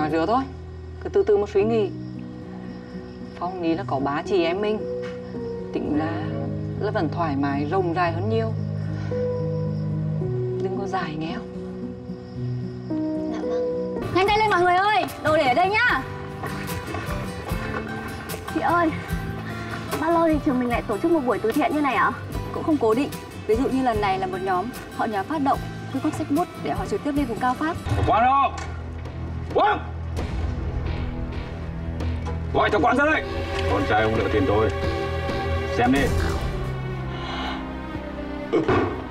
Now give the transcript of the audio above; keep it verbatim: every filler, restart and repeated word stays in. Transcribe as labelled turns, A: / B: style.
A: nói rứa thôi, cứ từ từ mà suy nghĩ. Phong nghĩ là có ba chị em mình, tính ra là vẫn thoải mái rộng rãi hơn nhiều. Đừng có dài nghe không?
B: Dạ vâng.
C: Nhanh tay lên mọi người ơi, đồ để ở đây nhá. Chị ơi, bao lâu thì trường mình lại tổ chức một buổi từ thiện như này ạ? Cũng không cố định. Ví dụ như lần này là một nhóm, họ nhóm phát động thu góp sách bút để họ trực tiếp đi vùng cao phát.
D: Quán đâu? Quán! Gọi cho quán ra đây. Con trai ông nợ tiền tôi. Xem đi.